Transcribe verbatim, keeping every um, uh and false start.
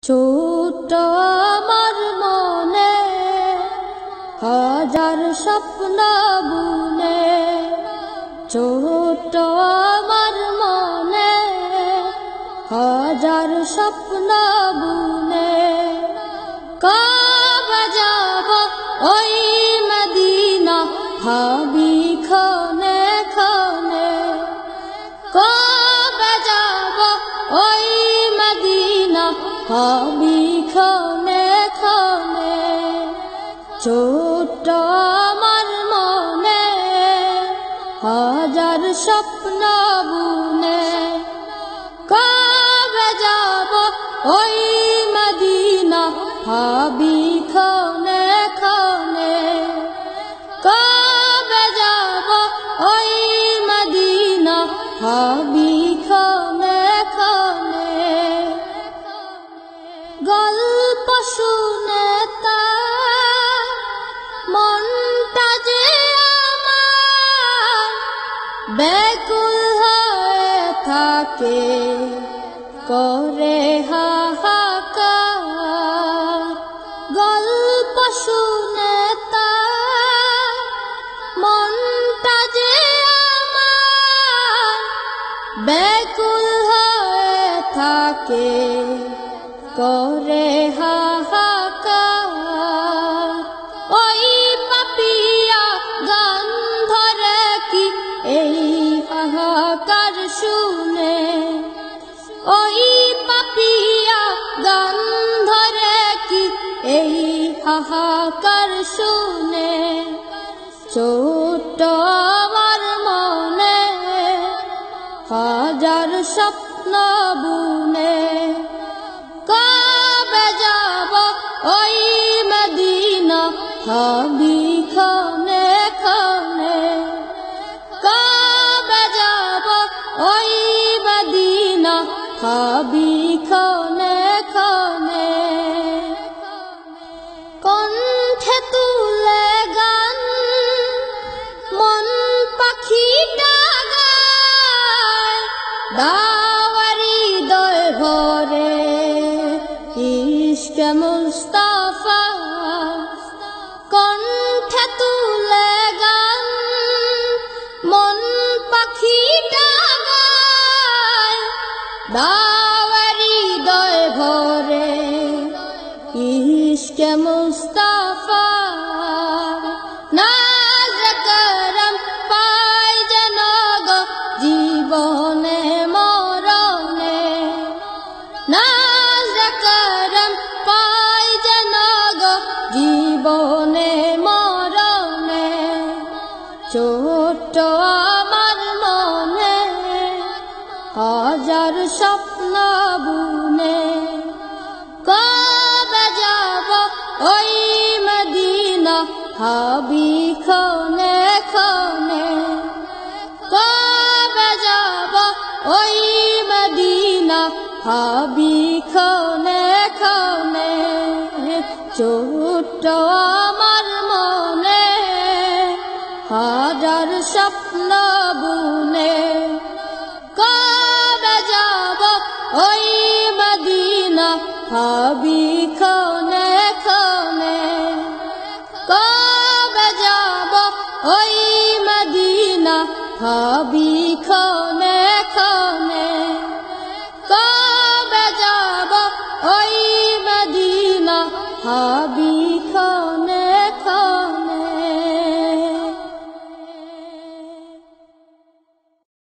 ছোট্ট আমার মনে হাজার স্বপ্ন বুনে, ছোট্ট আমার মনে হাজার স্বপ্ন বুনে। কবে যাব ওই মদিনা ভাবি ক্ষণে ক্ষণে, কবে যাব ওই মদিনা ভাবি ক্ষণে ক্ষণে। ছোট্ট আমার মনে হাজার স্বপ্ন বুনে, কবে যাব ওই মদিনা ভাবি ক্ষণে ক্ষণে, কবে যাব ওই মদিনা ভাবি ক্ষণে ক্ষণে। গল্প শুনে তার মনটা যে আমার ব্যাকুল হয়ে থাকে, করে হাহাকার। গল্প শুনে তার মনটা যে আমার ব্যাকুল হয়ে থাকে, করে হাহাকার। ওই পাপিয়া গান ধরে কি এই হাহাকার শুনে, ওই পাপিয়া গান ধরে কি এই হাহাকার শুনে। ছোট্ট আমার মনে হাজার স্বপ্ন বুনে, কবে যাব ওই মদিনা ভাবি ক্ষণে ক্ষণে, কবে যাব ওই মদিনা ভাবি ক্ষণে ক্ষণে। কণ্ঠে তুলে গান মন পাখিটা গায়, দাওয়ারি হৃদয় ভরে ইশকে মুস্তাফা। কণ্ঠে তুলে গান মন পাখিটা গায়, দাওয়ারি হৃদয় ভরে ইশকে মুস্তাফা। নাজ করম পাই যেন গো জীবনে মরণে, নাজ করম পাই যেন গো জীবনে মরণে। ছোট্ট আমার মনে হাজার স্বপ্ন বুনে, কবে যাব ওই মদিনা ভাবি ক্ষণে ক্ষণে, কবে যাব ওই মদিনা ভাবি ক্ষণে ক্ষণে। ছোট্ট আমার মনে হাজার স্বপ্ন বুনে, কবে যাব ওই মদিনা ভাবি ক্ষণে ক্ষণে, কবে যাব ওই মদিনা ভাবি ক্ষণে ক্ষণে, কবে যাব ওই মদিনা ভাবি